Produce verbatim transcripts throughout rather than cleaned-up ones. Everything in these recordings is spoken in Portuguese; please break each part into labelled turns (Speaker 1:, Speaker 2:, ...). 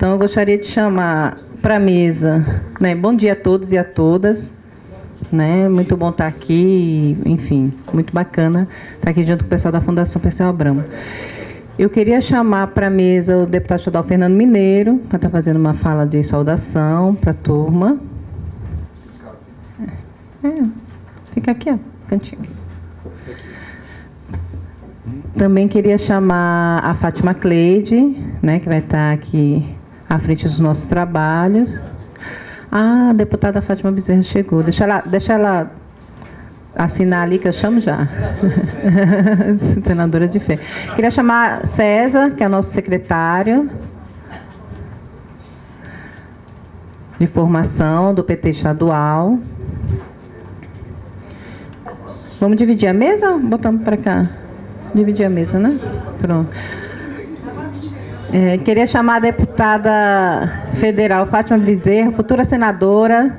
Speaker 1: Então, eu gostaria de chamar para a mesa, né? Bom dia a todos e a todas. Né? Muito bom estar aqui, enfim, muito bacana estar aqui junto com o pessoal da Fundação Perseu Abramo. Eu queria chamar para a mesa o deputado estadual Fernando Mineiro, para estar fazendo uma fala de saudação para a turma. É, fica aqui, ó, cantinho. Também queria chamar a Fátima Cleide, né, que vai estar aqui à frente dos nossos trabalhos. Ah, a deputada Fátima Bezerra chegou. Deixa ela, deixa ela assinar ali, que eu chamo já. Senadora de fé. Queria chamar César, que é nosso secretário de formação do P T estadual. Vamos dividir a mesa? Botamos para cá. Dividir a mesa, né? Pronto. É, queria chamar a deputada federal Fátima Bezerra, futura senadora,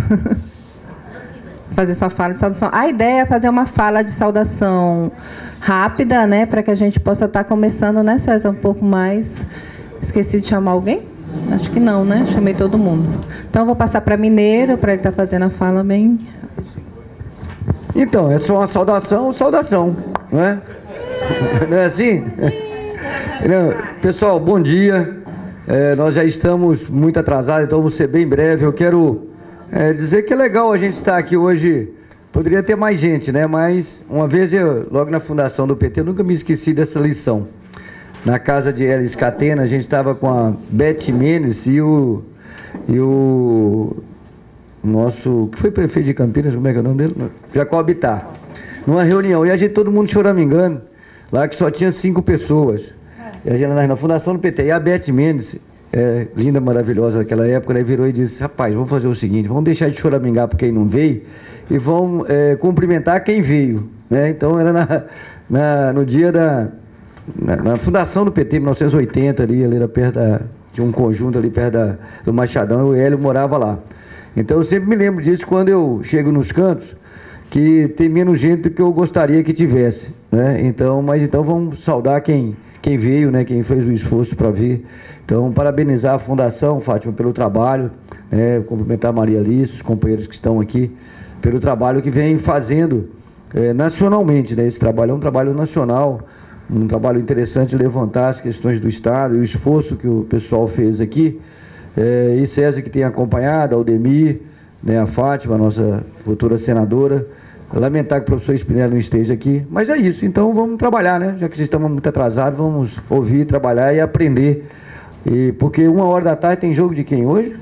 Speaker 1: fazer sua fala de saudação. A ideia é fazer uma fala de saudação rápida, né, para que a gente possa estar começando, né, César, um pouco mais. Esqueci de chamar alguém? Acho que não, né? Chamei todo mundo. Então, eu vou passar para Mineiro, para ele estar fazendo a fala bem...
Speaker 2: Então, é só uma saudação, saudação, não é? Não é assim? Pessoal, bom dia. É, nós já estamos muito atrasados, então vou ser bem breve. Eu quero é, dizer que é legal a gente estar aqui hoje. Poderia ter mais gente, né? Mas uma vez, eu, logo na fundação do P T, eu nunca me esqueci dessa lição. Na casa de Elis Catena, a gente estava com a Beth Mendes e o, e o nosso, que foi prefeito de Campinas, como é que é o nome dele? Jacob Bittar. Numa reunião, e a gente, todo mundo choramingando, lá que só tinha cinco pessoas. E a gente, na fundação do P T, e a Beth Mendes, é, linda, maravilhosa naquela época, ela virou e disse: rapaz, vamos fazer o seguinte, vamos deixar de choramingar por quem não veio e vamos é, cumprimentar quem veio, né? Então era na, na, no dia da na, na fundação do P T, em mil novecentos e oitenta, ali, ali era perto da, tinha um conjunto ali perto da, do Machadão, e o Hélio morava lá. Então eu sempre me lembro disso quando eu chego nos cantos, que tem menos gente do que eu gostaria que tivesse, né? Então, mas então vamos saudar quem quem veio, né, quem fez o esforço para vir. Então, parabenizar a Fundação, Fátima, pelo trabalho, né, cumprimentar a Maria Alice, os companheiros que estão aqui, pelo trabalho que vem fazendo é, nacionalmente, né? Esse trabalho é um trabalho nacional, um trabalho interessante de levantar as questões do Estado e o esforço que o pessoal fez aqui. É, e César, que tem acompanhado, a Aldemir, né, a Fátima, a nossa futura senadora. Lamentar que o professor Spinelli não esteja aqui, mas é isso. Então vamos trabalhar, né? Já que vocês estão muito atrasados, vamos ouvir, trabalhar e aprender. E, porque uma hora da tarde tem jogo de quem hoje?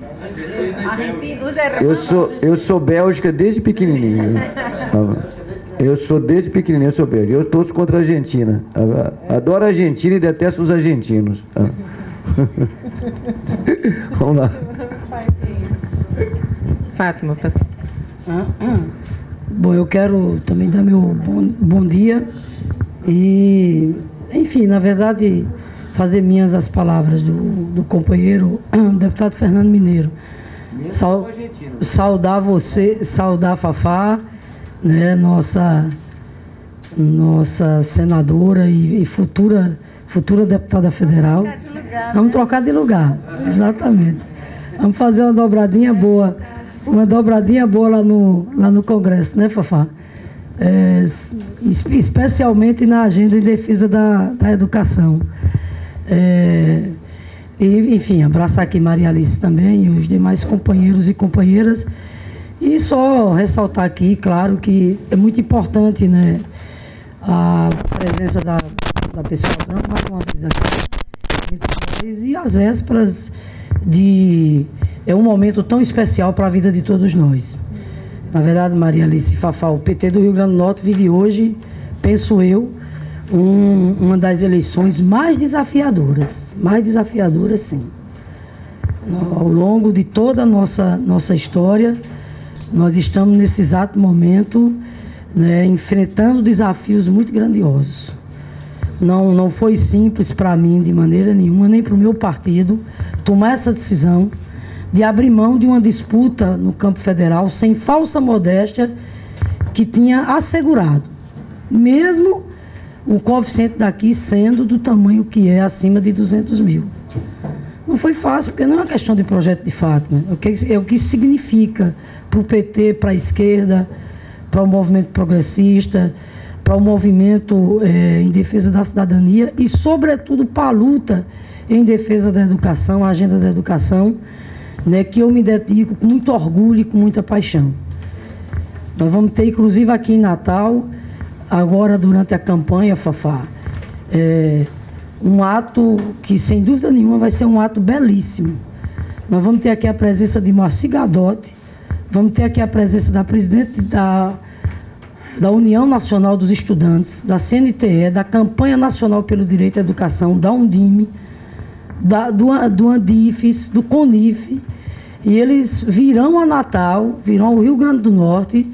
Speaker 2: Eu sou, eu sou Bélgica desde pequenininho. Eu sou desde pequenininho, eu sou Bélgica. Eu torço contra a Argentina. Adoro a Argentina e detesto os argentinos. Vamos lá.
Speaker 1: Fátima, pode...
Speaker 3: Bom, eu quero também dar meu bom, bom dia e, enfim, na verdade, fazer minhas as palavras do, do companheiro deputado Fernando Mineiro. Sal, saudar você, saudar a Fafá, né, nossa, nossa senadora e, e futura, futura deputada federal. Vamos trocar de lugar, exatamente. Vamos fazer uma dobradinha boa. Uma dobradinha boa lá no, lá no Congresso, né, Fafá? É, especialmente na agenda em defesa da, da educação. É, e, enfim, abraçar aqui Maria Alice também e os demais companheiros e companheiras. E só ressaltar aqui, claro, que é muito importante, né, a presença da, da pessoa branca, mais uma vez aqui, entre nós, e as vésperas de... É um momento tão especial para a vida de todos nós. Na verdade, Maria Alice e Fafá, o P T do Rio Grande do Norte vive hoje, penso eu, um, uma das eleições mais desafiadoras. Mais desafiadoras, sim. Ao longo de toda a nossa, nossa história, nós estamos nesse exato momento, né, enfrentando desafios muito grandiosos. Não, não foi simples para mim, de maneira nenhuma, nem para o meu partido, tomar essa decisão de abrir mão de uma disputa no campo federal sem falsa modéstia que tinha assegurado, mesmo o coeficiente daqui sendo do tamanho que é, acima de duzentos mil. Não foi fácil, porque não é uma questão de projeto de Fátima. É o que, é o que isso significa para o P T, para a esquerda, para o movimento progressista, para o movimento é, em defesa da cidadania e, sobretudo, para a luta em defesa da educação, a agenda da educação, né, que eu me dedico com muito orgulho e com muita paixão. Nós vamos ter, inclusive, aqui em Natal, agora durante a campanha, Fafá, é, um ato que, sem dúvida nenhuma, vai ser um ato belíssimo. Nós vamos ter aqui a presença de Marci Gadotti, vamos ter aqui a presença da presidente da, da União Nacional dos Estudantes, da C N T E, da Campanha Nacional pelo Direito à Educação, da Undime, da, do, do Andifes, do CONIF, e eles virão a Natal, virão ao Rio Grande do Norte,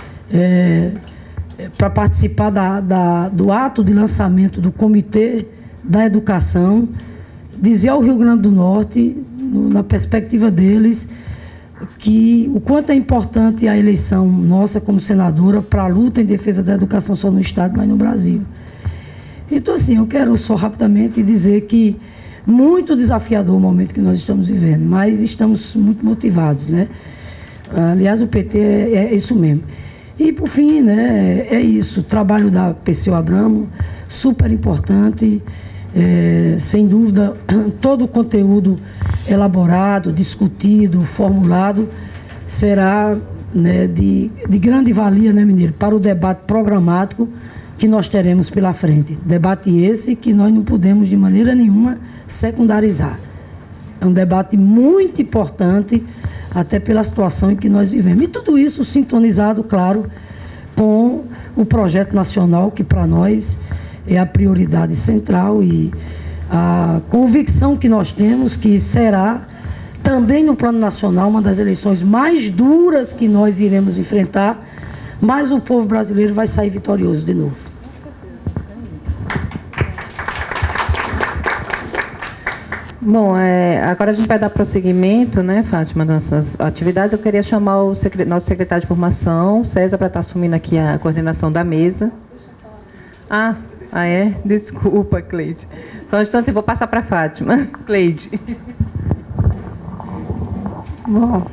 Speaker 3: é, para participar da, da, do ato de lançamento do Comitê da Educação, dizer ao Rio Grande do Norte, no, na perspectiva deles, que o quanto é importante a eleição nossa como senadora para a luta em defesa da educação só no Estado, mas no Brasil. Então, assim, eu quero só rapidamente dizer que muito desafiador o momento que nós estamos vivendo, mas estamos muito motivados, né? Aliás, o P T é, é isso mesmo. E, por fim, né, é isso, o trabalho da Perseu Abramo, super importante, é, sem dúvida, todo o conteúdo elaborado, discutido, formulado, será, né, de, de grande valia, né, Mineiro, para o debate programático que nós teremos pela frente. Debate esse que nós não podemos, de maneira nenhuma, secundarizar. É um debate muito importante, até pela situação em que nós vivemos. E tudo isso sintonizado, claro, com o projeto nacional, que para nós é a prioridade central e a convicção que nós temos que será, também no plano nacional, uma das eleições mais duras que nós iremos enfrentar, mas o povo brasileiro vai sair vitorioso de novo.
Speaker 1: Bom, é, agora a gente vai dar prosseguimento, né, Fátima, das nossas atividades. Eu queria chamar o secre- nosso secretário de formação, César, para estar assumindo aqui a coordenação da mesa. Ah, ah é? Desculpa, Cleide. Só um instante, eu vou passar para a Fátima. Cleide.
Speaker 4: Bom,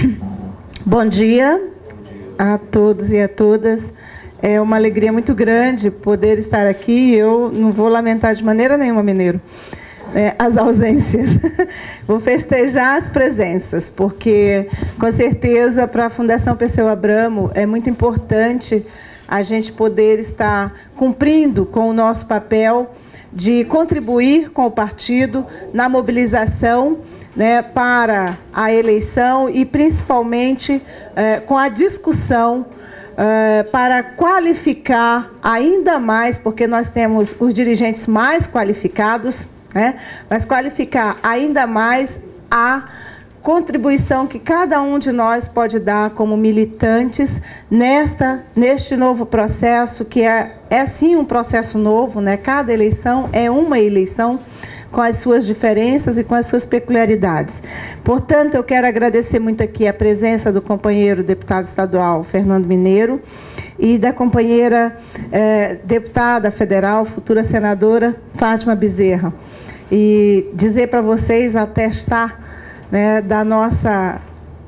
Speaker 4: bom dia a todos e a todas. É uma alegria muito grande poder estar aqui. Eu não vou lamentar de maneira nenhuma, Mineiro, É, as ausências. Vou festejar as presenças, porque, com certeza, para a Fundação Perseu Abramo é muito importante a gente poder estar cumprindo com o nosso papel de contribuir com o partido na mobilização, né, para a eleição e, principalmente, é, com a discussão é, para qualificar ainda mais, porque nós temos os dirigentes mais qualificados, né? Mas qualificar ainda mais a contribuição que cada um de nós pode dar como militantes nesta, neste novo processo, que é, é sim um processo novo, né? Cada eleição é uma eleição com as suas diferenças e com as suas peculiaridades. Portanto, eu quero agradecer muito aqui a presença do companheiro deputado estadual Fernando Mineiro e da companheira eh, deputada federal, futura senadora Fátima Bezerra. E dizer para vocês, atestar, né, da nossa,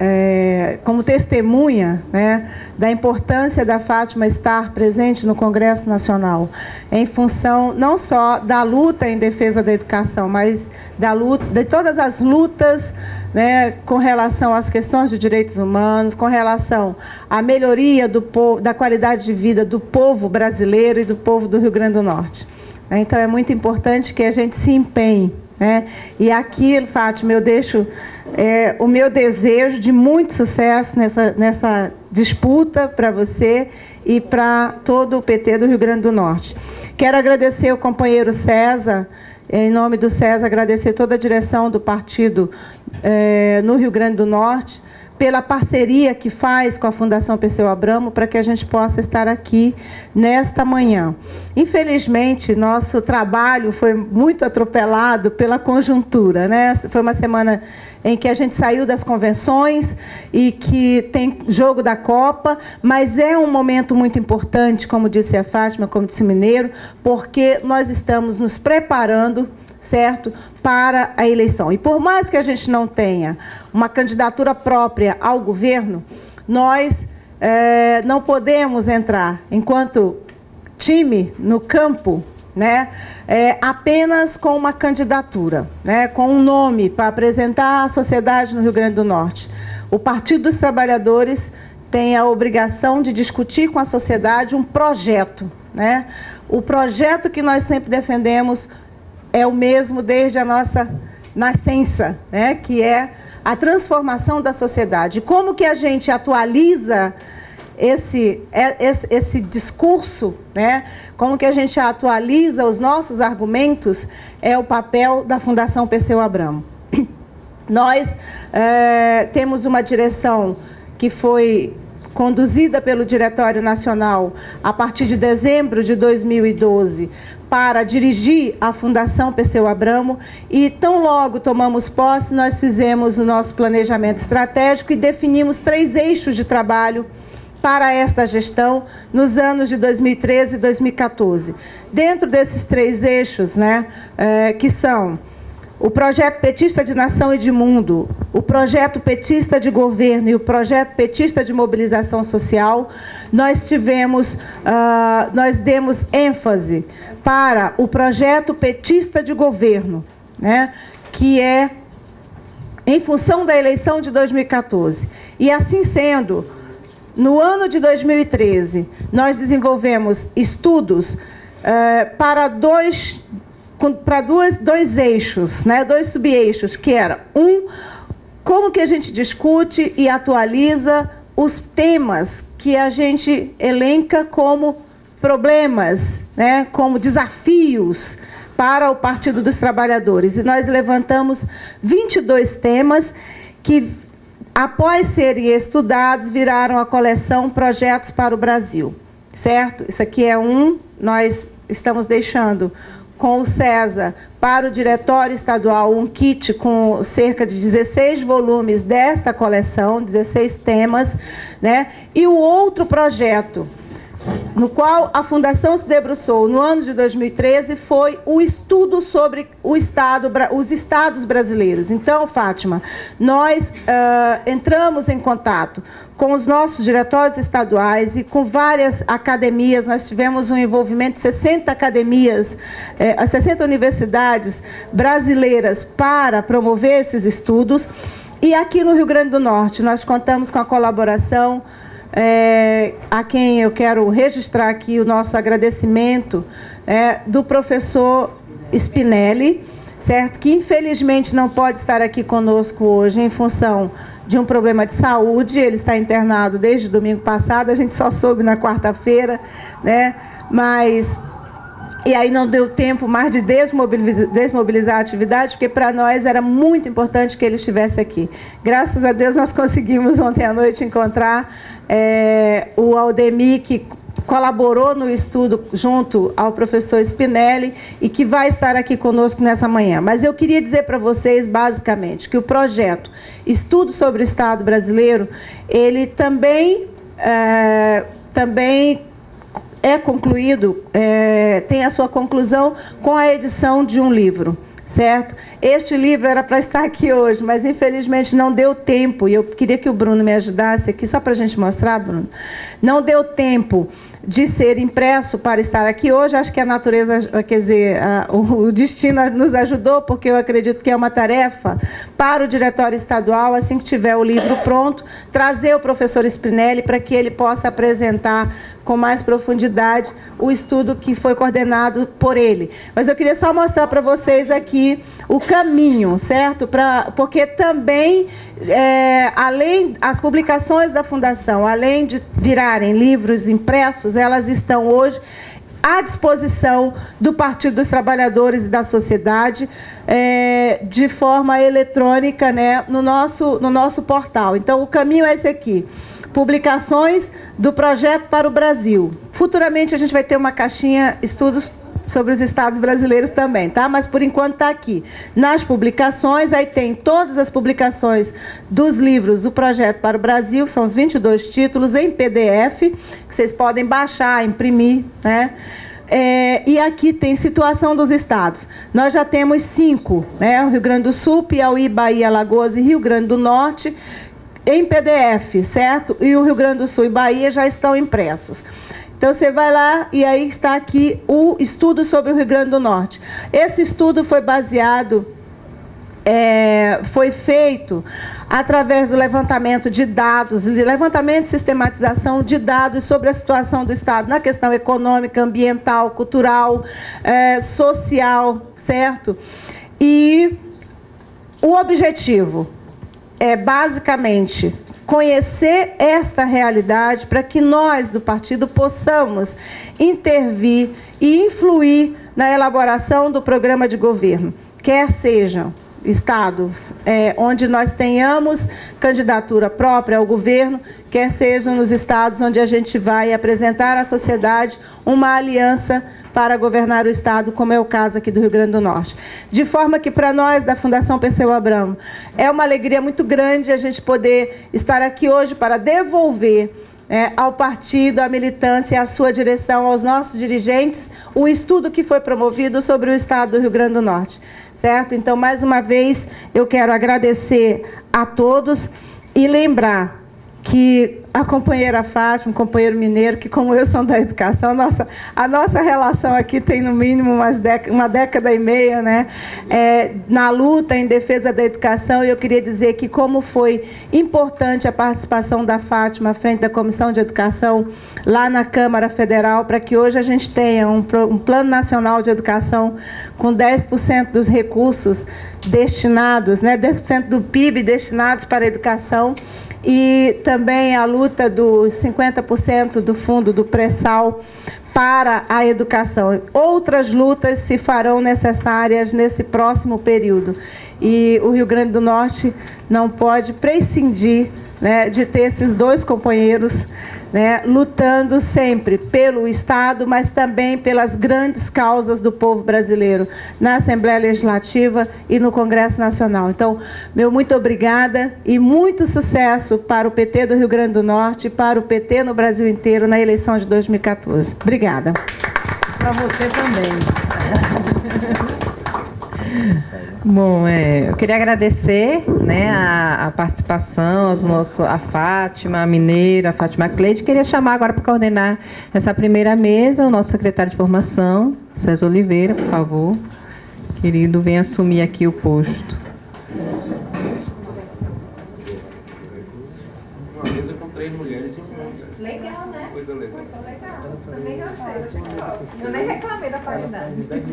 Speaker 4: é, como testemunha, né, da importância da Fátima estar presente no Congresso Nacional, em função não só da luta em defesa da educação, mas da luta, de todas as lutas, né, com relação às questões de direitos humanos, com relação à melhoria do povo, da qualidade de vida do povo brasileiro e do povo do Rio Grande do Norte. Então, é muito importante que a gente se empenhe, né? E aqui, Fátima, eu deixo é, o meu desejo de muito sucesso nessa, nessa disputa para você e para todo o P T do Rio Grande do Norte. Quero agradecer o companheiro César, em nome do César, agradecer toda a direção do partido é, no Rio Grande do Norte, pela parceria que faz com a Fundação Perseu Abramo para que a gente possa estar aqui nesta manhã. Infelizmente, nosso trabalho foi muito atropelado pela conjuntura, né? Foi uma semana em que a gente saiu das convenções e que tem jogo da Copa, mas é um momento muito importante, como disse a Fátima, como disse o Mineiro, porque nós estamos nos preparando certo, para a eleição. E por mais que a gente não tenha uma candidatura própria ao governo, nós é, não podemos entrar enquanto time no campo, né, é, apenas com uma candidatura, né, com um nome para apresentar à sociedade no Rio Grande do Norte. O Partido dos Trabalhadores tem a obrigação de discutir com a sociedade um projeto, né? O projeto que nós sempre defendemos é o mesmo desde a nossa nascença, né? Que é a transformação da sociedade. Como que a gente atualiza esse, esse, esse discurso, né? Como que a gente atualiza os nossos argumentos, é o papel da Fundação Perseu Abramo. Nós é, temos uma direção que foi conduzida pelo Diretório Nacional a partir de dezembro de dois mil e doze para dirigir a Fundação Perseu Abramo, e tão logo tomamos posse, nós fizemos o nosso planejamento estratégico e definimos três eixos de trabalho para essa gestão nos anos de dois mil e treze e dois mil e quatorze. Dentro desses três eixos, né, é, que são o projeto petista de nação e de mundo, o projeto petista de governo e o projeto petista de mobilização social, nós tivemos, uh, nós demos ênfase para o projeto petista de governo, né, que é em função da eleição de dois mil e quatorze. E assim sendo, no ano de dois mil e treze, nós desenvolvemos estudos uh, para dois para dois, dois eixos, né, dois subeixos, que era um, como que a gente discute e atualiza os temas que a gente elenca como problemas, né, como desafios para o Partido dos Trabalhadores. E nós levantamos vinte e dois temas que, após serem estudados, viraram a coleção Projetos para o Brasil, certo? Isso aqui é um, nós estamos deixando com o César para o Diretório Estadual um kit com cerca de dezesseis volumes desta coleção, dezesseis temas, né? E o outro projeto, no qual a Fundação se debruçou no ano de dois mil e treze, foi o estudo sobre o estado, os estados brasileiros. Então, Fátima, nós uh, entramos em contato com os nossos diretórios estaduais e com várias academias. Nós tivemos um envolvimento de sessenta academias, eh, sessenta universidades brasileiras para promover esses estudos. E aqui no Rio Grande do Norte, nós contamos com a colaboração, É, a quem eu quero registrar aqui o nosso agradecimento, é, do professor Spinelli, certo? Que infelizmente não pode estar aqui conosco hoje em função de um problema de saúde. Ele está internado desde domingo passado, a gente só soube na quarta-feira, né? Mas e aí não deu tempo mais de desmobilizar, desmobilizar a atividade, porque para nós era muito importante que ele estivesse aqui. Graças a Deus nós conseguimos ontem à noite encontrar é, o Aldemir, que colaborou no estudo junto ao professor Spinelli e que vai estar aqui conosco nessa manhã. Mas eu queria dizer para vocês, basicamente, que o projeto Estudo sobre o Estado Brasileiro, ele também, é, também é concluído, é, tem a sua conclusão com a edição de um livro, certo? Este livro era para estar aqui hoje, mas infelizmente não deu tempo, e eu queria que o Bruno me ajudasse aqui, só para a gente mostrar, Bruno. Não deu tempo de ser impresso para estar aqui hoje. Acho que a natureza, quer dizer, a, o, o destino nos ajudou, porque eu acredito que é uma tarefa para o Diretório Estadual, assim que tiver o livro pronto, trazer o professor Spinelli para que ele possa apresentar com mais profundidade o estudo que foi coordenado por ele. Mas eu queria só mostrar para vocês aqui o caminho, certo? Pra, porque também, é, além, as publicações da Fundação, além de virarem livros impressos, elas estão hoje à disposição do Partido dos Trabalhadores e da sociedade, é, de forma eletrônica, né, no nosso, no nosso portal. Então, o caminho é esse aqui. Publicações do Projeto para o Brasil. Futuramente a gente vai ter uma caixinha estudos sobre os estados brasileiros também, tá? Mas por enquanto está aqui. Nas publicações, aí tem todas as publicações dos livros do Projeto para o Brasil, que são os vinte e dois títulos em P D F, que vocês podem baixar, imprimir, né? É, e aqui tem situação dos estados. Nós já temos cinco, né? O Rio Grande do Sul, Piauí, Bahia, Alagoas e Rio Grande do Norte, em P D F, certo? E o Rio Grande do Sul e Bahia já estão impressos. Então, você vai lá e aí está aqui o estudo sobre o Rio Grande do Norte. Esse estudo foi baseado, é, foi feito através do levantamento de dados, levantamento e sistematização de dados sobre a situação do Estado na questão econômica, ambiental, cultural, é, social, certo? E o objetivo é, basicamente, conhecer esta realidade para que nós, do partido, possamos intervir e influir na elaboração do programa de governo, quer sejam estados é, onde nós tenhamos candidatura própria ao governo, quer sejam nos estados onde a gente vai apresentar à sociedade uma aliança para governar o Estado, como é o caso aqui do Rio Grande do Norte. De forma que, para nós, da Fundação Perseu Abramo, é uma alegria muito grande a gente poder estar aqui hoje para devolver é, ao partido, à militância, à sua direção, aos nossos dirigentes, o estudo que foi promovido sobre o Estado do Rio Grande do Norte. Certo? Então, mais uma vez, eu quero agradecer a todos e lembrar que a companheira Fátima, o companheiro Mineiro, que como eu são da educação, nossa, a nossa relação aqui tem no mínimo umas década, uma década e meia, né? É, na luta em defesa da educação, e eu queria dizer que como foi importante a participação da Fátima à frente da Comissão de Educação lá na Câmara Federal, para que hoje a gente tenha um, um Plano Nacional de Educação com dez por cento dos recursos destinados, né? dez por cento do P I B destinados para a educação, e também a luta dos cinquenta por cento do fundo do pré-sal para a educação. Outras lutas se farão necessárias nesse próximo período. E o Rio Grande do Norte não pode prescindir, né, de ter esses dois companheiros, né, lutando sempre pelo Estado, mas também pelas grandes causas do povo brasileiro, na Assembleia Legislativa e no Congresso Nacional. Então, meu muito obrigada e muito sucesso para o P T do Rio Grande do Norte e para o P T no Brasil inteiro na eleição de dois mil e quatorze. Obrigada.
Speaker 3: Para você também.
Speaker 1: Bom, é, eu queria agradecer, né, a, a participação, aos nossos, a Fátima, a Mineiro, a Fátima Cleide. Queria chamar agora para coordenar essa primeira mesa o nosso secretário de formação, César Oliveira, por favor. Querido, vem assumir aqui o posto.
Speaker 5: Uma mesa com três mulheres e um homem.
Speaker 1: Legal, né?
Speaker 5: Coisa legal.
Speaker 1: Também gostei, achei que só. Eu nem reclamei da qualidade.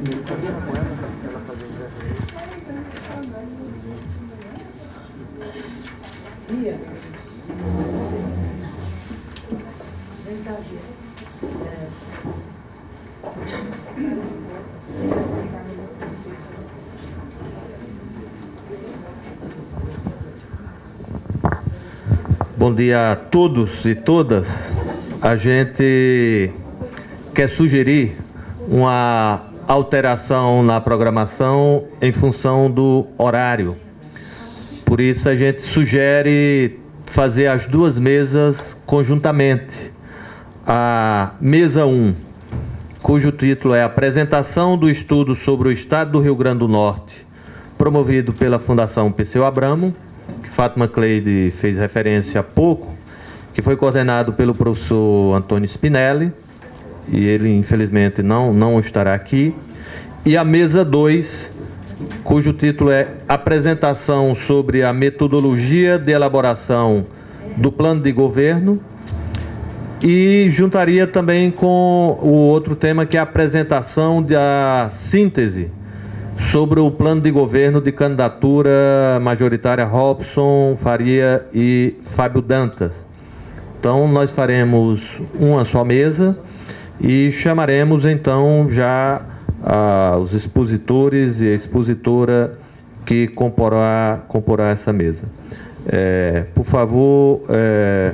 Speaker 5: Bom dia a todos e todas. A gente quer sugerir uma alteração na programação em função do horário. Por isso a gente sugere fazer as duas mesas conjuntamente. A mesa um, cujo título é Apresentação do Estudo sobre o Estado do Rio Grande do Norte, promovido pela Fundação Perseu Abramo, que Fátima Cleide fez referência há pouco, que foi coordenado pelo professor Antônio Spinelli, e ele infelizmente não, não estará aqui. E a mesa dois, cujo título é Apresentação sobre a metodologia de elaboração do plano de governo, e juntaria também com o outro tema, que é a apresentação da síntese sobre o plano de governo de candidatura majoritária Robson Faria e Fábio Dantas. Então, nós faremos uma só mesa e chamaremos, então, já ah, os expositores e a expositora que comporá, comporá essa mesa. É, por favor, é,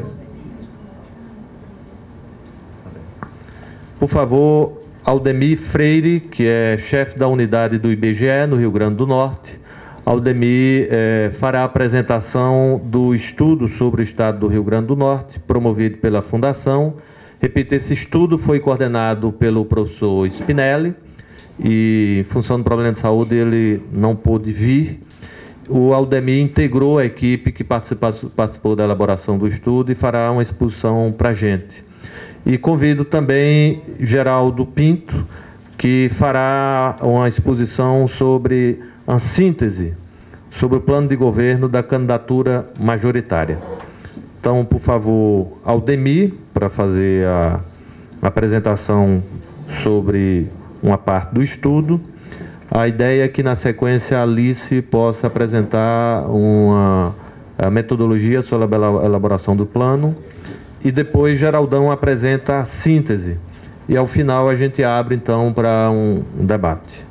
Speaker 5: por favor, Aldemir Freire, que é chefe da unidade do I B G E no Rio Grande do Norte. Aldemir eh, fará a apresentação do estudo sobre o Estado do Rio Grande do Norte, promovido pela Fundação, Repito, esse estudo foi coordenado pelo professor Spinelli e, em função do problema de saúde, ele não pôde vir. O Aldemir integrou a equipe que participou, participou da elaboração do estudo e fará uma exposição para a gente. E convido também Geraldo Pinto, que fará uma exposição sobre a síntese, sobre o plano de governo da candidatura majoritária. Então, por favor, Aldemir, para fazer a apresentação sobre uma parte do estudo. A ideia é que, na sequência, a Alice possa apresentar uma a metodologia sobre a elaboração do plano e depois Geraldão apresenta a síntese. E, ao final, a gente abre, então, para um, um debate.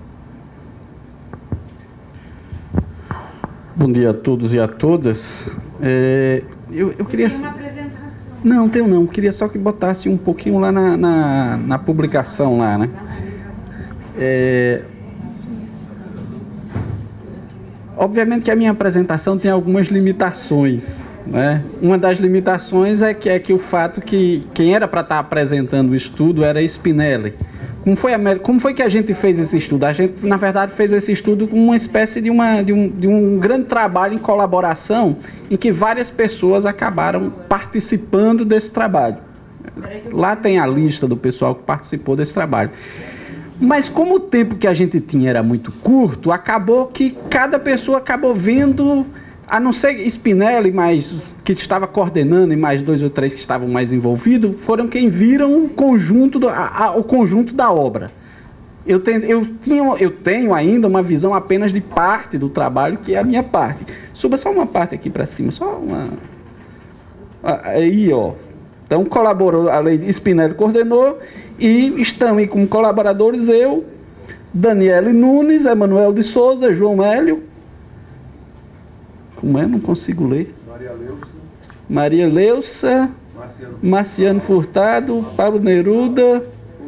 Speaker 6: Bom dia a todos e a todas. É, eu, eu queria... Tem uma apresentação. Não, tenho não. Queria só que botasse um pouquinho lá na, na, na publicação, lá, né? É... Obviamente que a minha apresentação tem algumas limitações, né? Uma das limitações é que, é que o fato que quem era para estar apresentando o estudo era Spinelli. Como foi, a, como foi que a gente fez esse estudo? A gente, na verdade, fez esse estudo como uma espécie de, uma, de, um, de um grande trabalho em colaboração, em que várias pessoas acabaram participando desse trabalho. Lá tem a lista do pessoal que participou desse trabalho. Mas como o tempo que a gente tinha era muito curto, acabou que cada pessoa acabou vendo, a não ser Spinelli, mas que estava coordenando, e mais dois ou três que estavam mais envolvidos, foram quem viram o conjunto, do, a, a, o conjunto da obra. Eu tenho, eu, tinha, eu tenho ainda uma visão apenas de parte do trabalho, que é a minha parte. Suba só uma parte aqui para cima, só uma... Aí, ó. Então, colaborou, a lei Spinelli coordenou, e estão aí como colaboradores eu, Daniele Nunes, Emanuel de Souza, João Hélio. Como é? Não consigo ler. Maria Leusa. Maria Leusa. Marciano, Marciano Furtado, Paulo Neruda,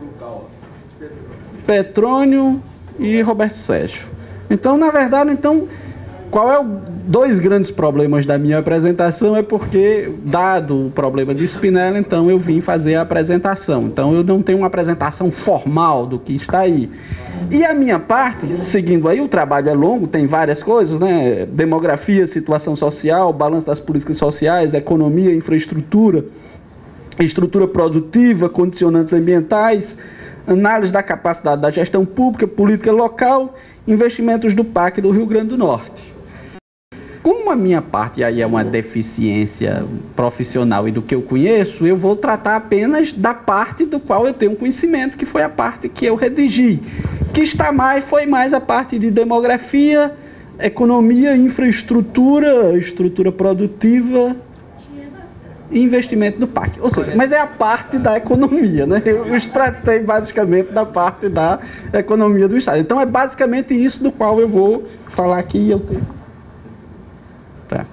Speaker 6: Petrônio e Roberto Sérgio. Então, na verdade, então, qual é o dois grandes problemas da minha apresentação? É porque, dado o problema de Spinelli, então eu vim fazer a apresentação. Então, eu não tenho uma apresentação formal do que está aí. E a minha parte, seguindo aí, o trabalho é longo, tem várias coisas, né? Demografia, situação social, balanço das políticas sociais, economia, infraestrutura, estrutura produtiva, condicionantes ambientais, análise da capacidade da gestão pública, política local, investimentos do P A C do Rio Grande do Norte. Como a minha parte aí é uma deficiência profissional e do que eu conheço, eu vou tratar apenas da parte do qual eu tenho conhecimento, que foi a parte que eu redigi. Que está mais, foi mais a parte de demografia, economia, infraestrutura, estrutura produtiva e investimento do P A C. Ou seja, mas é a parte da economia, né? Eu tratei basicamente da parte da economia do Estado. Então é basicamente isso do qual eu vou falar aqui. Eu tenho... Tá.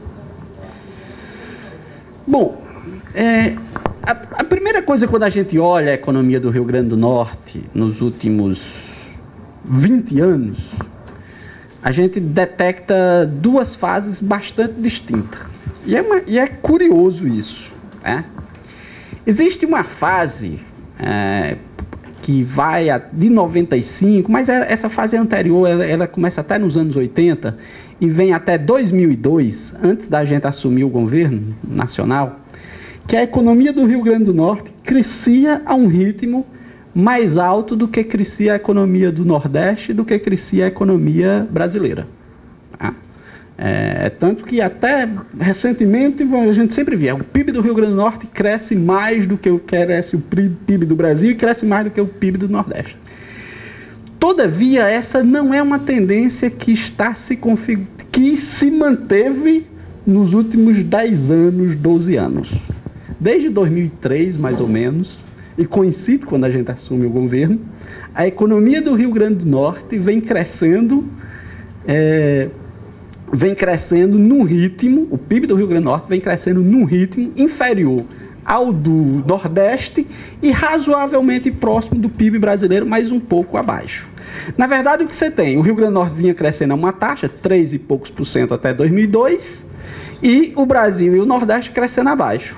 Speaker 6: Bom, é, a, a primeira coisa quando a gente olha a economia do Rio Grande do Norte nos últimos vinte anos, a gente detecta duas fases bastante distintas. E é, uma, e é curioso isso, né? Existe uma fase é, que vai a, de noventa e cinco, mas essa fase anterior, ela, ela começa até nos anos oitenta e vem até dois mil e dois, antes da gente assumir o governo nacional, que a economia do Rio Grande do Norte crescia a um ritmo mais alto do que crescia a economia do Nordeste, do que crescia a economia brasileira. Tá? É, é tanto que até recentemente a gente sempre via, o P I B do Rio Grande do Norte cresce mais do que cresce o P I B do Brasil e cresce mais do que o P I B do Nordeste. Todavia, essa não é uma tendência que, está se, config... que se manteve nos últimos dez anos, doze anos. Desde dois mil e três, mais ou menos, e coincide quando a gente assume o governo, a economia do Rio Grande do Norte vem crescendo, é, vem crescendo num ritmo, o P I B do Rio Grande do Norte vem crescendo num ritmo inferior ao do Nordeste e razoavelmente próximo do P I B brasileiro, mas um pouco abaixo. Na verdade, o que você tem? O Rio Grande do Norte vinha crescendo a uma taxa, três e poucos por cento até dois mil e dois, e o Brasil e o Nordeste crescendo abaixo.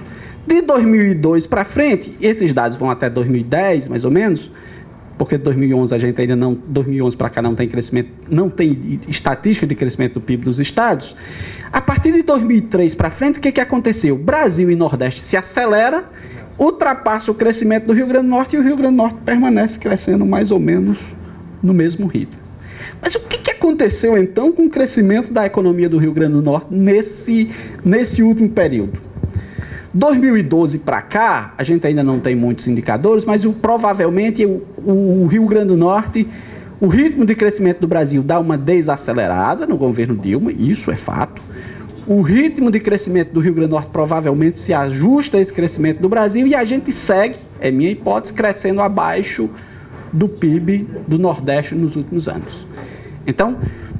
Speaker 6: De dois mil e dois para frente, esses dados vão até dois mil e dez, mais ou menos, porque de dois mil e onze a gente ainda não, dois mil e onze para cá não tem crescimento, não tem estatística de crescimento do P I B dos estados. A partir de dois mil e três para frente, o que, que aconteceu? Brasil e Nordeste se acelera, ultrapassa o crescimento do Rio Grande do Norte e o Rio Grande do Norte permanece crescendo mais ou menos no mesmo ritmo. Mas o que, que aconteceu então com o crescimento da economia do Rio Grande do Norte nesse, nesse último período? dois mil e doze para cá, a gente ainda não tem muitos indicadores, mas o, provavelmente o, o Rio Grande do Norte, o ritmo de crescimento do Brasil dá uma desacelerada no governo Dilma, isso é fato. O ritmo de crescimento do Rio Grande do Norte provavelmente se ajusta a esse crescimento do Brasil e a gente segue, é minha hipótese, crescendo abaixo do P I B do Nordeste nos últimos anos. Então,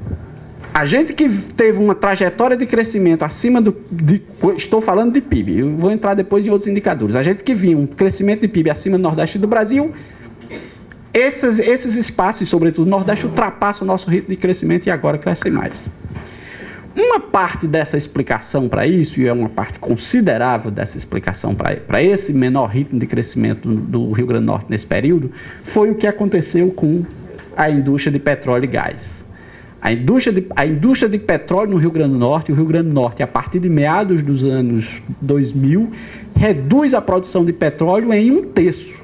Speaker 6: a gente que teve uma trajetória de crescimento acima do... De, estou falando de P I B, eu vou entrar depois em outros indicadores. A gente que vinha um crescimento de P I B acima do Nordeste e do Brasil, esses, esses espaços, sobretudo o Nordeste, ultrapassam o nosso ritmo de crescimento e agora crescem mais. Uma parte dessa explicação para isso, e é uma parte considerável dessa explicação para esse menor ritmo de crescimento do Rio Grande do Norte nesse período, foi o que aconteceu com a indústria de petróleo e gás. A indústria, de, a indústria de petróleo no Rio Grande do Norte, o Rio Grande do Norte, a partir de meados dos anos dois mil, reduz a produção de petróleo em um terço.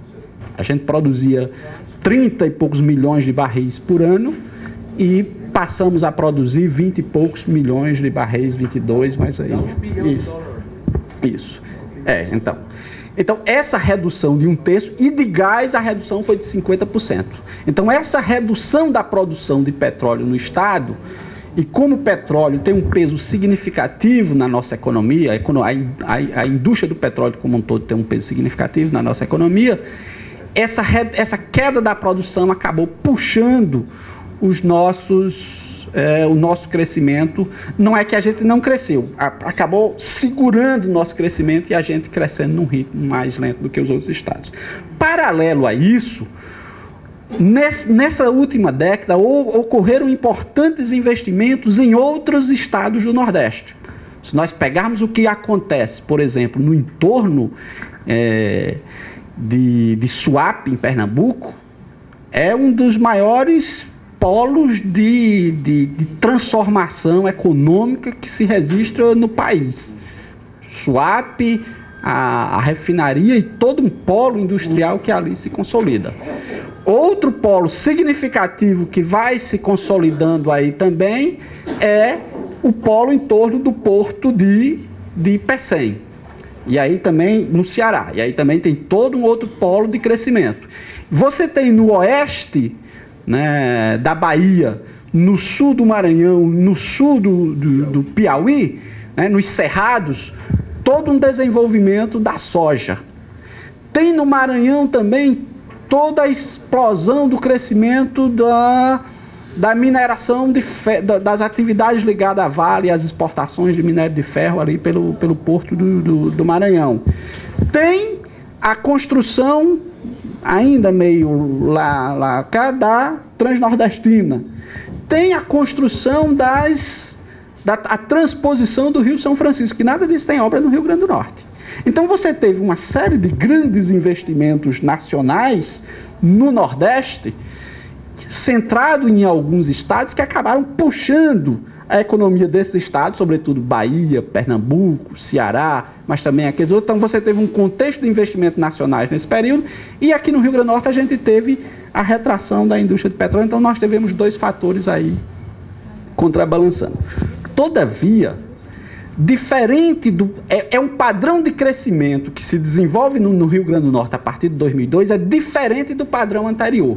Speaker 6: A gente produzia trinta e poucos milhões de barris por ano e passamos a produzir vinte e poucos milhões de barris, vinte e dois, mas aí... Isso. Isso. É, então... Então, essa redução de um terço, e de gás a redução foi de cinquenta por cento. Então, essa redução da produção de petróleo no Estado, e como o petróleo tem um peso significativo na nossa economia, a, a, a indústria do petróleo como um todo tem um peso significativo na nossa economia, essa, essa queda da produção acabou puxando os nossos... É, o nosso crescimento. Não é que a gente não cresceu, a, acabou segurando o nosso crescimento e a gente crescendo num ritmo mais lento do que os outros estados. Paralelo a isso, nesse, nessa última década o, ocorreram importantes investimentos em outros estados do Nordeste. Se nós pegarmos o que acontece, por exemplo, no entorno é, de, de Suape, em Pernambuco, é um dos maiores polos de, de, de transformação econômica que se registra no país. Suape, a, a refinaria e todo um polo industrial que ali se consolida. Outro polo significativo que vai se consolidando aí também é o polo em torno do porto de, de Pecém. E aí também no Ceará. E aí também tem todo um outro polo de crescimento. Você tem no oeste, né, da Bahia, no sul do Maranhão, no sul do, do, do Piauí, né, nos Cerrados, todo um desenvolvimento da soja. Tem no Maranhão também toda a explosão do crescimento da, da mineração, de fe, da, das atividades ligadas à Vale, às exportações de minério de ferro ali pelo, pelo porto do, do, do Maranhão. Tem a construção ainda meio lá, lá cá, da Transnordestina. Tem a construção das... Da, a transposição do Rio São Francisco, que nada disso tem obra no Rio Grande do Norte. Então você teve uma série de grandes investimentos nacionais no Nordeste, centrado em alguns estados que acabaram puxando a economia desses estados, sobretudo Bahia, Pernambuco, Ceará, mas também aqueles outros. Então você teve um contexto de investimentos nacionais nesse período, e aqui no Rio Grande do Norte a gente teve a retração da indústria de petróleo. Então nós tivemos dois fatores aí contrabalançando. Todavia, diferente do... É, é um padrão de crescimento que se desenvolve no, no Rio Grande do Norte a partir de dois mil e dois, é diferente do padrão anterior.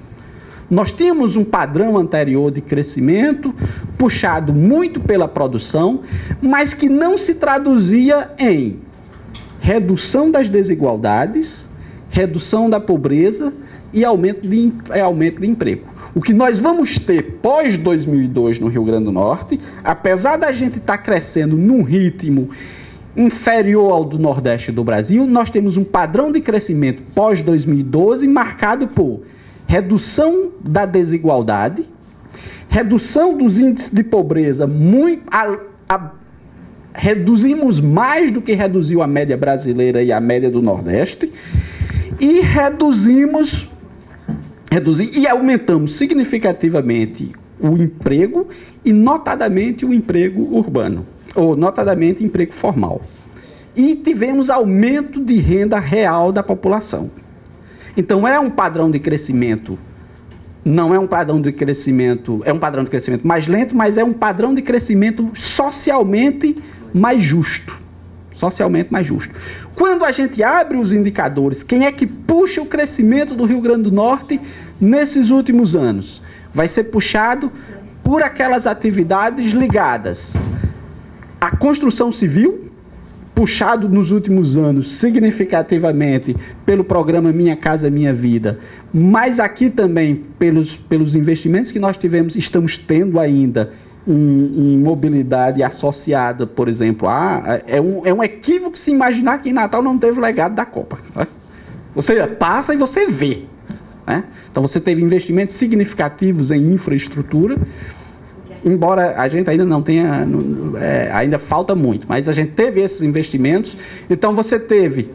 Speaker 6: Nós tínhamos um padrão anterior de crescimento, puxado muito pela produção, mas que não se traduzia em redução das desigualdades, redução da pobreza e aumento de, aumento de emprego. O que nós vamos ter pós dois mil e dois no Rio Grande do Norte, apesar da gente estar crescendo num ritmo inferior ao do Nordeste do Brasil, nós temos um padrão de crescimento pós dois mil e doze marcado por redução da desigualdade, redução dos índices de pobreza muito, a, a, reduzimos mais do que reduziu a média brasileira e a média do Nordeste, e reduzimos, reduzi, e aumentamos significativamente o emprego, e notadamente o emprego urbano, ou notadamente emprego formal. E tivemos aumento de renda real da população. Então é um padrão de crescimento, não é um padrão de crescimento, é um padrão de crescimento mais lento, mas é um padrão de crescimento socialmente mais justo. Socialmente mais justo. Quando a gente abre os indicadores, quem é que puxa o crescimento do Rio Grande do Norte nesses últimos anos? Vai ser puxado por aquelas atividades ligadas à construção civil, puxado nos últimos anos significativamente pelo programa Minha Casa Minha Vida, mas aqui também pelos, pelos investimentos que nós tivemos, estamos tendo ainda em, em mobilidade associada, por exemplo, a, é, um, é um equívoco se imaginar que em Natal não teve legado da Copa. Tá? Você passa e você vê. Né? Então você teve investimentos significativos em infraestrutura, embora a gente ainda não tenha, é, ainda falta muito, mas a gente teve esses investimentos. Então você teve,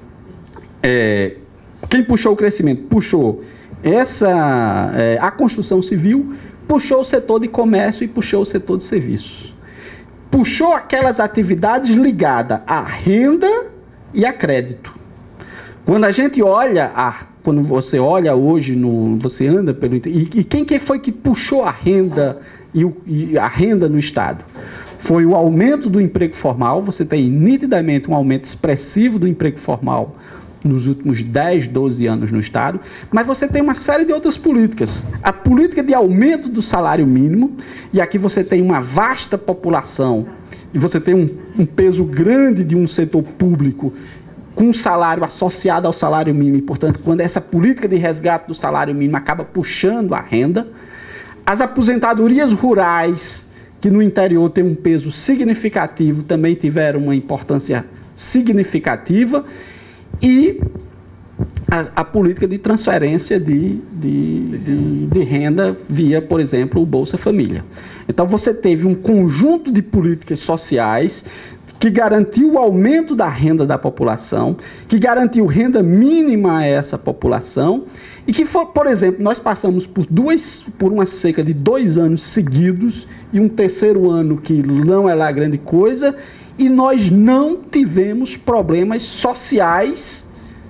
Speaker 6: é, quem puxou o crescimento? Puxou essa, é, a construção civil, puxou o setor de comércio e puxou o setor de serviços. Puxou aquelas atividades ligadas à renda e a crédito. Quando a gente olha, a, quando você olha hoje, no, você anda pelo... E, e quem que foi que puxou a renda e, o, e a renda no Estado? Foi o aumento do emprego formal. Você tem nitidamente um aumento expressivo do emprego formal nos últimos dez, doze anos no Estado, mas você tem uma série de outras políticas. A política de aumento do salário mínimo, e aqui você tem uma vasta população, e você tem um, um peso grande de um setor público com um salário associado ao salário mínimo, e, portanto, quando essa política de resgate do salário mínimo acaba puxando a renda. As aposentadorias rurais, que no interior tem um peso significativo, também tiveram uma importância significativa, e a, a política de transferência de, de, de, de renda via, por exemplo, o Bolsa Família. Então você teve um conjunto de políticas sociais que garantiu o aumento da renda da população, que garantiu renda mínima a essa população, e que, foi, por exemplo, nós passamos por, duas, por uma seca de dois anos seguidos, e um terceiro ano que não é lá grande coisa, e nós não tivemos problemas sociais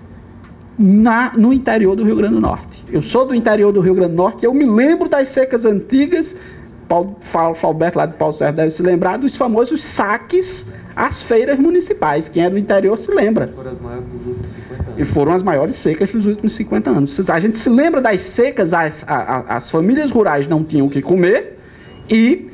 Speaker 6: na, no interior do Rio Grande do Norte. Eu sou do interior do Rio Grande do Norte, eu me lembro das secas antigas, Paulo, Alberto lá de Paulo Sérgio deve se lembrar, dos famosos saques às feiras municipais. Quem é do interior se lembra. Foram as maiores dos últimos cinquenta anos. E foram as maiores secas dos últimos cinquenta anos. A gente se lembra das secas, as, as, as famílias rurais não tinham o que comer, e...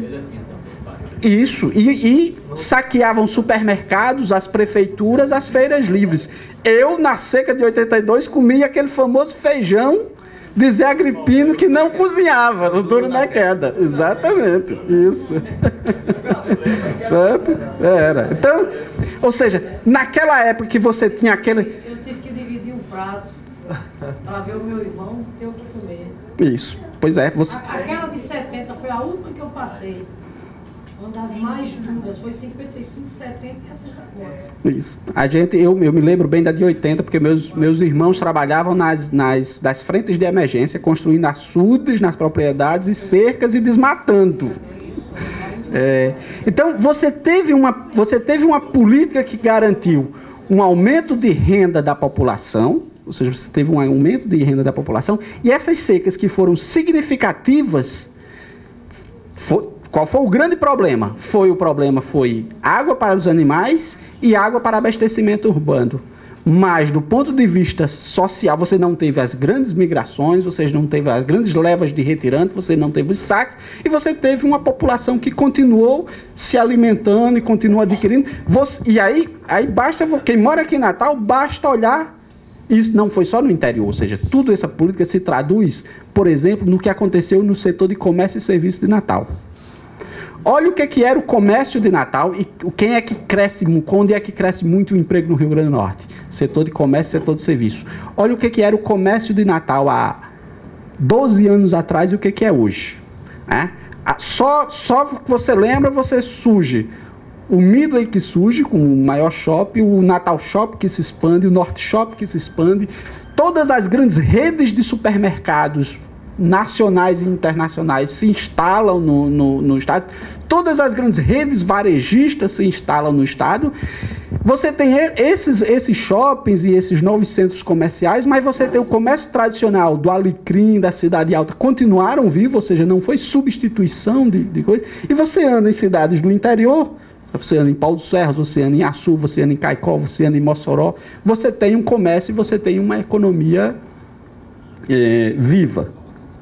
Speaker 6: Isso, e, e saqueavam supermercados, as prefeituras, as feiras livres. Eu, na seca de oitenta e dois, comia aquele famoso feijão de Zé Agripino que não cozinhava, o duro na queda. Exatamente, isso. Certo? Era. Então, ou seja, naquela época que você tinha aquele...
Speaker 3: Eu tive que dividir um prato para ver o meu irmão ter o que comer.
Speaker 6: Isso, pois é. Você...
Speaker 3: Aquela de setenta foi a última que eu passei. Uma das mais duras, foi cinquenta e cinco, setenta e essas da conta.
Speaker 6: Isso. A gente, eu, eu me lembro bem da de oitenta, porque meus, meus irmãos trabalhavam nas, nas, nas frentes de emergência, construindo açudes nas propriedades e cercas e desmatando. É, então, você teve, uma, você teve uma política que garantiu um aumento de renda da população, ou seja, você teve um aumento de renda da população, e essas secas que foram significativas, for, qual foi o grande problema? Foi o problema foi água para os animais e água para abastecimento urbano. Mas, do ponto de vista social, você não teve as grandes migrações, você não teve as grandes levas de retirantes, você não teve os saques, e você teve uma população que continuou se alimentando e continua adquirindo. Você, e aí, aí basta, quem mora aqui em Natal, basta olhar. Isso não foi só no interior, ou seja, toda essa política se traduz, por exemplo, no que aconteceu no setor de comércio e serviços de Natal. Olha o que, que era o comércio de Natal e quem é que cresce, onde é que cresce muito o emprego no Rio Grande do Norte. Setor de comércio e setor de serviço. Olha o que, que era o comércio de Natal há doze anos atrás e o que, que é hoje. É? Só, só que você lembra, você surge o Midway que surge com o maior shopping, o Natal Shop que se expande, o Norte Shop que se expande, todas as grandes redes de supermercados nacionais e internacionais se instalam no, no, no estado, todas as grandes redes varejistas se instalam no estado. Você tem esses, esses shoppings e esses novos centros comerciais, mas você tem o comércio tradicional do Alecrim, da Cidade Alta, continuaram vivos, ou seja, não foi substituição de, de coisa. E você anda em cidades do interior, você anda em Pau dos Ferros, você anda em Açu, você anda em Caicó, você anda em Mossoró, você tem um comércio e você tem uma economia é, viva.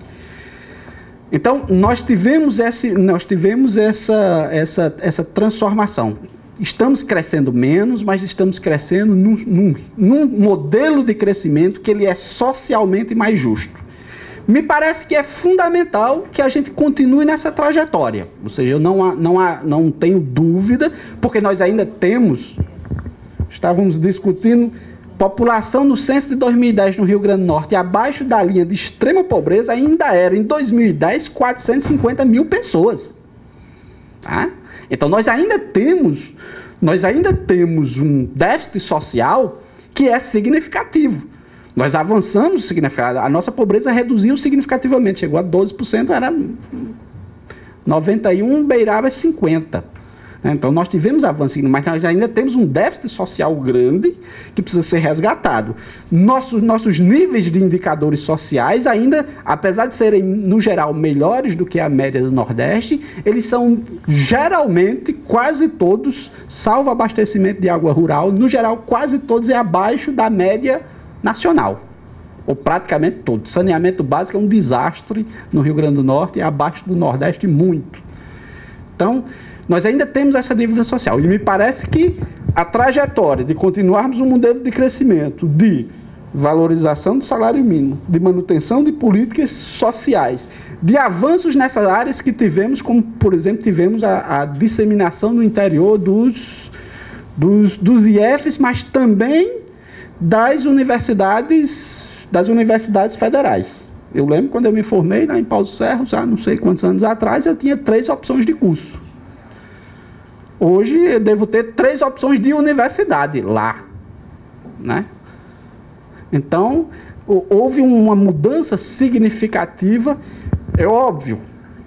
Speaker 6: Então, nós tivemos, esse, nós tivemos essa, essa, essa transformação. Estamos crescendo menos, mas estamos crescendo num, num, num modelo de crescimento que ele é socialmente mais justo. Me parece que é fundamental que a gente continue nessa trajetória. Ou seja, eu não, há, não, há, não tenho dúvida, porque nós ainda temos, estávamos discutindo, população no censo de dois mil e dez no Rio Grande do Norte, abaixo da linha de extrema pobreza, ainda era, em dois mil e dez, quatrocentos e cinquenta mil pessoas. Tá? Então, nós ainda temos, nós ainda temos um déficit social que é significativo. Nós avançamos significativamente, a nossa pobreza reduziu significativamente, chegou a doze por cento, era noventa e um por cento, beirava cinquenta por cento. Então, nós tivemos avanço, mas nós ainda temos um déficit social grande que precisa ser resgatado. Nossos, nossos níveis de indicadores sociais ainda, apesar de serem, no geral, melhores do que a média do Nordeste, eles são, geralmente, quase todos, salvo abastecimento de água rural, no geral, quase todos é abaixo da média nacional. Ou praticamente todos. Saneamento básico é um desastre no Rio Grande do Norte e abaixo do Nordeste muito. Então, nós ainda temos essa dívida social. E me parece que a trajetória de continuarmos um modelo de crescimento, de valorização do salário mínimo, de manutenção de políticas sociais, de avanços nessas áreas que tivemos, como, por exemplo, tivemos a, a disseminação no interior dos, dos, dos I E Fs, mas também das universidades, das universidades federais. Eu lembro quando eu me formei lá em Pau dos Ferros, há não sei quantos anos atrás, eu tinha três opções de curso. Hoje eu devo ter três opções de universidade lá, né? Então, houve uma mudança significativa. É óbvio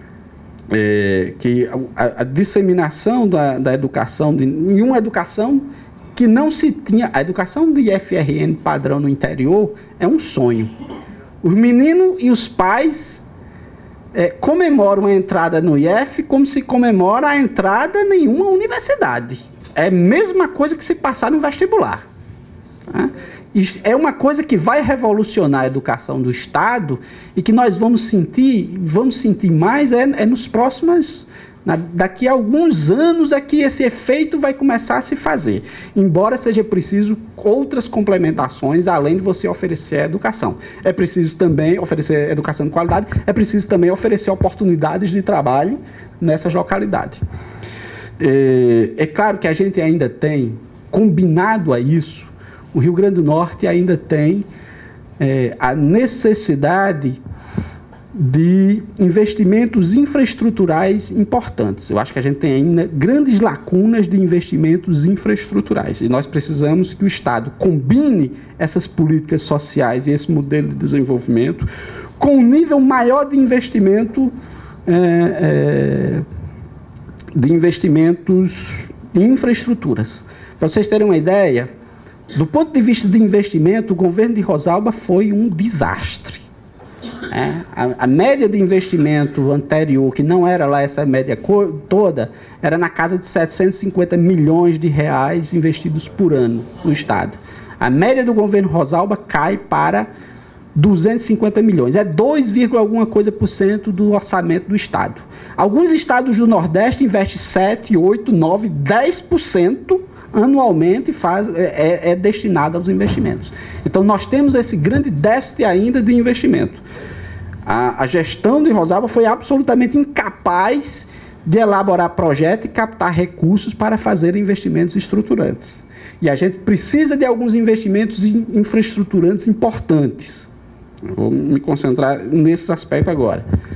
Speaker 6: é, que a, a disseminação da, da educação, de, em uma educação que não se tinha, a educação de I F R N padrão no interior é um sonho. Os meninos e os pais É, comemoram a entrada no I F como se comemora a entrada em uma universidade. É a mesma coisa que se passar no vestibular. Tá? É uma coisa que vai revolucionar a educação do Estado e que nós vamos sentir, vamos sentir mais é, é nos próximos... Na, daqui a alguns anos é que esse efeito vai começar a se fazer, embora seja preciso outras complementações além de você oferecer a educação. É preciso também oferecer educação de qualidade, é preciso também oferecer oportunidades de trabalho nessas localidades. É, é claro que a gente ainda tem, combinado a isso, o Rio Grande do Norte ainda tem é, a necessidade de investimentos infraestruturais importantes. Eu acho que a gente tem ainda grandes lacunas de investimentos infraestruturais e nós precisamos que o Estado combine essas políticas sociais e esse modelo de desenvolvimento com um nível maior de investimento é, é, de investimentos em infraestruturas. Para vocês terem uma ideia, do ponto de vista de investimento, o governo de Rosalba foi um desastre. É, a, a média de investimento anterior, que não era lá essa média toda, era na casa de setecentos e cinquenta milhões de reais investidos por ano no Estado. A média do governo Rosalba cai para duzentos e cinquenta milhões. É dois, alguma coisa por cento do orçamento do Estado. Alguns estados do Nordeste investem sete, oito, nove, dez por cento anualmente faz, é, é destinado aos investimentos. Então, nós temos esse grande déficit ainda de investimento. A, a gestão de Rosalba foi absolutamente incapaz de elaborar projeto e captar recursos para fazer investimentos estruturantes. E a gente precisa de alguns investimentos infraestruturantes importantes. Vou me concentrar nesse aspecto agora.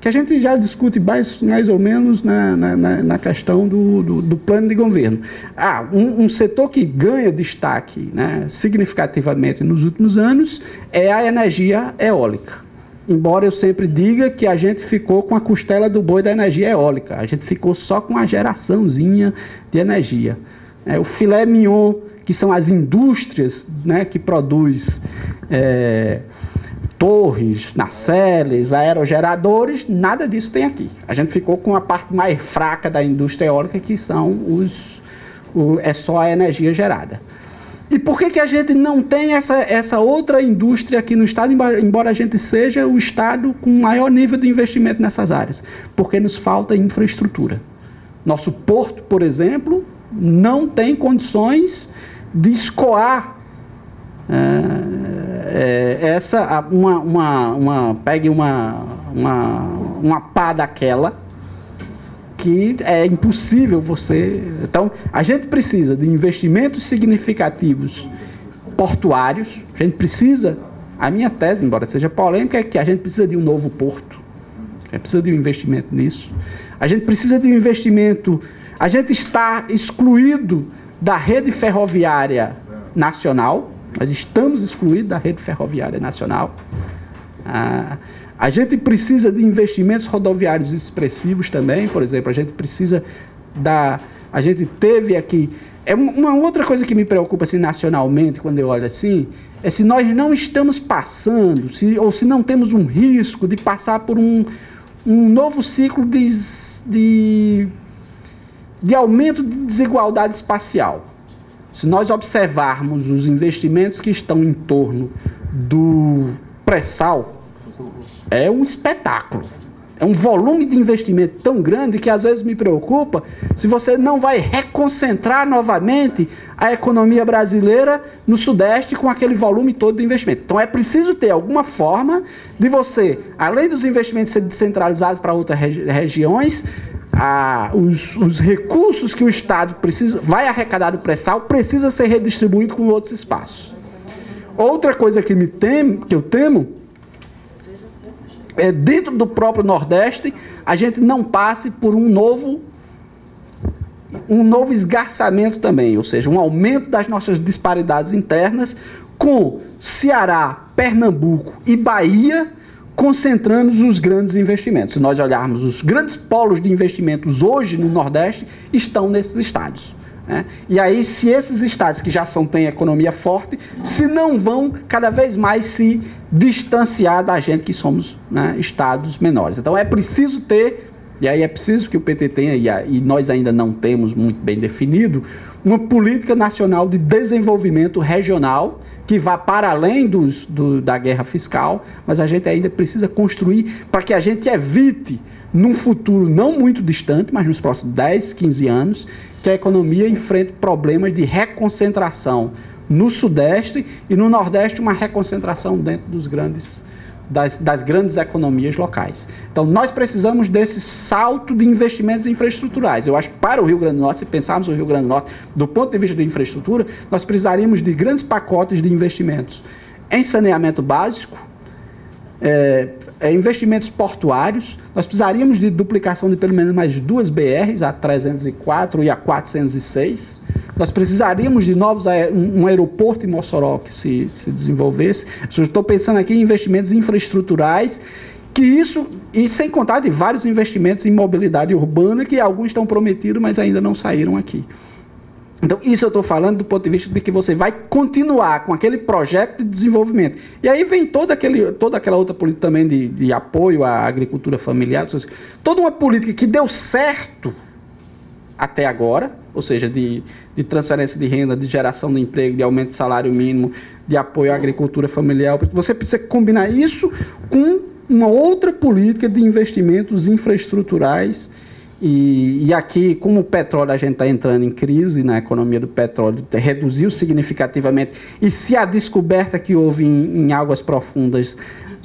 Speaker 6: que a gente já discute mais, mais ou menos na, na, na questão do, do, do plano de governo. Ah, um, um setor que ganha destaque, né, significativamente nos últimos anos é a energia eólica. Embora eu sempre diga que a gente ficou com a costela do boi da energia eólica, a gente ficou só com a geraçãozinha de energia. É, o filé mignon, que são as indústrias, né, que produz é, torres, nacelles, aerogeradores, nada disso tem aqui. A gente ficou com a parte mais fraca da indústria eólica, que são os, o, é só a energia gerada. E por que que a gente não tem essa, essa outra indústria aqui no Estado, embora a gente seja o Estado com maior nível de investimento nessas áreas? Porque nos falta infraestrutura. Nosso porto, por exemplo, não tem condições de escoar é, é, essa, uma, uma, uma, pegue uma, uma, uma pá daquela, que é impossível você... Então, a gente precisa de investimentos significativos portuários, a gente precisa, a minha tese, embora seja polêmica, é que a gente precisa de um novo porto, a gente precisa de um investimento nisso, a gente precisa de um investimento, a gente está excluído da rede ferroviária nacional, nós estamos excluídos da rede ferroviária nacional, ah, a gente precisa de investimentos rodoviários expressivos também, por exemplo, a gente precisa da... A gente teve aqui... É uma outra coisa que me preocupa assim, nacionalmente, quando eu olho assim, é se nós não estamos passando, se, ou se não temos um risco de passar por um, um novo ciclo de, de, de aumento de desigualdade espacial. Se nós observarmos os investimentos que estão em torno do pré-sal, é um espetáculo. É um volume de investimento tão grande que às vezes me preocupa se você não vai reconcentrar novamente a economia brasileira no Sudeste com aquele volume todo de investimento. Então é preciso ter alguma forma de você, além dos investimentos serem descentralizados para outras regi regiões, a, os, os recursos que o Estado precisa, vai arrecadar do pré-sal precisa ser redistribuído com outros espaços. Outra coisa que, me temo, que eu temo é, dentro do próprio Nordeste, a gente não passe por um novo, um novo esgarçamento também, ou seja, um aumento das nossas disparidades internas, com Ceará, Pernambuco e Bahia concentrando os grandes investimentos. Se nós olharmos, os grandes polos de investimentos hoje no Nordeste estão nesses estados. Né? E aí, se esses estados que já são, têm economia forte, se não vão cada vez mais se distanciar da gente que somos, né, estados menores. Então é preciso ter, e aí é preciso que o P T tenha, e, a, e nós ainda não temos muito bem definido, uma política nacional de desenvolvimento regional que vá para além dos, do, da guerra fiscal, mas a gente ainda precisa construir para que a gente evite, num futuro não muito distante, mas nos próximos dez, quinze anos, que a economia enfrente problemas de reconcentração no Sudeste e no Nordeste, uma reconcentração dentro dos grandes, das, das grandes economias locais. Então, nós precisamos desse salto de investimentos infraestruturais. Eu acho que para o Rio Grande do Norte, se pensarmos o Rio Grande do Norte do ponto de vista de infraestrutura, nós precisaríamos de grandes pacotes de investimentos em saneamento básico, é, é, investimentos portuários. Nós precisaríamos de duplicação de pelo menos mais duas B Rs, a trezentos e quatro e a quatrocentos e seis. Nós precisaríamos de novos, um aeroporto em Mossoró que se, se desenvolvesse. Eu estou pensando aqui em investimentos infraestruturais, que isso, e sem contar de vários investimentos em mobilidade urbana, que alguns estão prometidos, mas ainda não saíram aqui. Então, isso eu estou falando do ponto de vista de que você vai continuar com aquele projeto de desenvolvimento. E aí vem toda, aquele, toda aquela outra política também de, de apoio à agricultura familiar, toda uma política que deu certo até agora, ou seja, de, de transferência de renda, de geração de emprego, de aumento de salário mínimo, de apoio à agricultura familiar. Você precisa combinar isso com uma outra política de investimentos infraestruturais. E, e aqui, como o petróleo, a gente está entrando em crise na economia do petróleo, reduziu significativamente, e se a descoberta que houve em, em águas profundas,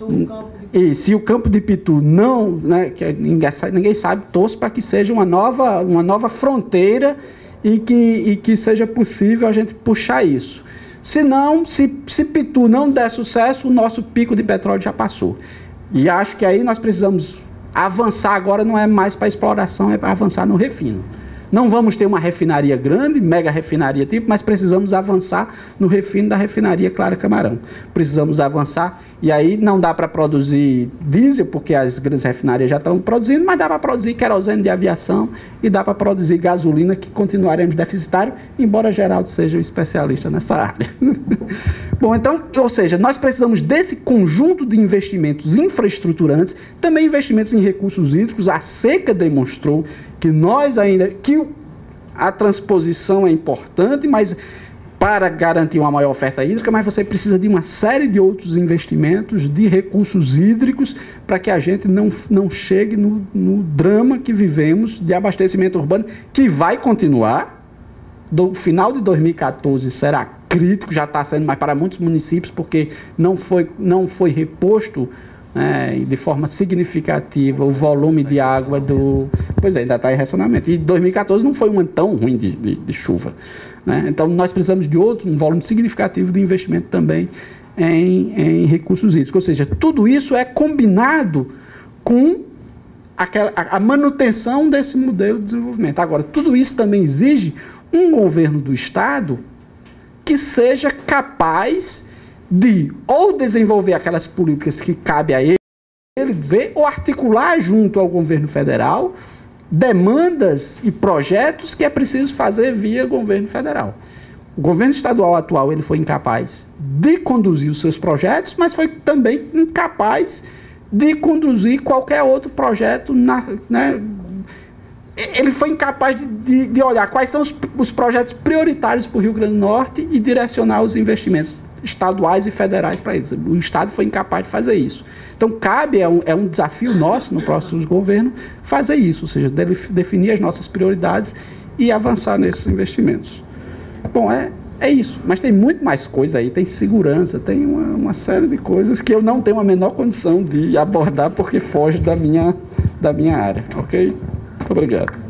Speaker 6: e se o campo de Pitu não, né, que ninguém sabe, ninguém sabe, torce para que seja uma nova, uma nova fronteira e que, e que seja possível a gente puxar isso. Se não, se, se Pitu não der sucesso, o nosso pico de petróleo já passou. E acho que aí nós precisamos Avançar agora não é mais para exploração, é para avançar no refino. Não vamos ter uma refinaria grande, mega refinaria tipo, mas precisamos avançar no refino da refinaria Clara Camarão. Precisamos avançar, e aí não dá para produzir diesel, porque as grandes refinarias já estão produzindo, mas dá para produzir querosene de aviação e dá para produzir gasolina, que continuaremos deficitário, embora Geraldo seja um especialista nessa área. Bom, então, ou seja, nós precisamos desse conjunto de investimentos infraestruturantes, também investimentos em recursos hídricos. A seca demonstrou que nós ainda, que a transposição é importante, mas para garantir uma maior oferta hídrica, mas você precisa de uma série de outros investimentos de recursos hídricos para que a gente não, não chegue no, no drama que vivemos de abastecimento urbano, que vai continuar. Do final de dois mil e quatorze será crítico, já está sendo mais para muitos municípios, porque não foi, não foi reposto, né, de forma significativa o volume de água do... Pois é, ainda está em racionamento. E dois mil e quatorze não foi um ano tão ruim de, de, de chuva, né? Então, nós precisamos de outro, um volume significativo de investimento também em, em recursos hídricos. Ou seja, tudo isso é combinado com aquela, a, a manutenção desse modelo de desenvolvimento. Agora, tudo isso também exige um governo do Estado que seja capaz de ou desenvolver aquelas políticas que cabe a ele, ele dizer, ou articular junto ao governo federal demandas e projetos que é preciso fazer via governo federal. O governo estadual atual ele foi incapaz de conduzir os seus projetos, mas foi também incapaz de conduzir qualquer outro projeto, na, né? Ele foi incapaz de, de, de olhar quais são os, os projetos prioritários para o Rio Grande do Norte e direcionar os investimentos estaduais e federais para eles. O Estado foi incapaz de fazer isso. Então, cabe, é um, é um desafio nosso no próximo governo fazer isso, ou seja, de, definir as nossas prioridades e avançar nesses investimentos. Bom, é, é isso. Mas tem muito mais coisa aí, tem segurança, tem uma, uma série de coisas que eu não tenho a menor condição de abordar porque foge da minha, da minha área, ok? Muito obrigado.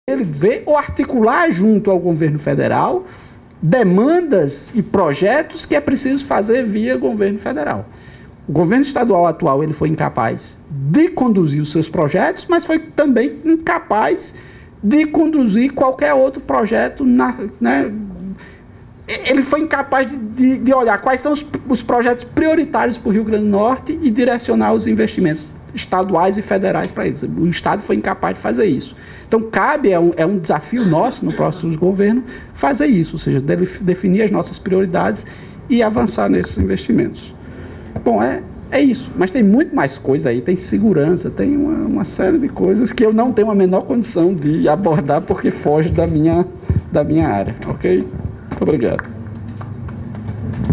Speaker 6: ele ver ou articular junto ao governo federal demandas e projetos que é preciso fazer via governo federal. O governo estadual atual ele foi incapaz de conduzir os seus projetos, mas foi também incapaz de conduzir qualquer outro projeto. Na, né? Ele foi incapaz de, de, de olhar quais são os, os projetos prioritários para o Rio Grande do Norte e direcionar os investimentos estaduais e federais para eles. O Estado foi incapaz de fazer isso. Então, cabe, é um, é um desafio nosso no próximo governo, fazer isso, ou seja, de, definir as nossas prioridades e avançar nesses investimentos. Bom, é, é isso, mas tem muito mais coisa aí, tem segurança, tem uma, uma série de coisas que eu não tenho a menor condição de abordar porque foge da minha, da minha área, ok? Muito obrigado.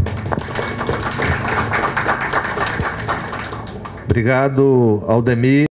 Speaker 5: Obrigado, Aldemir.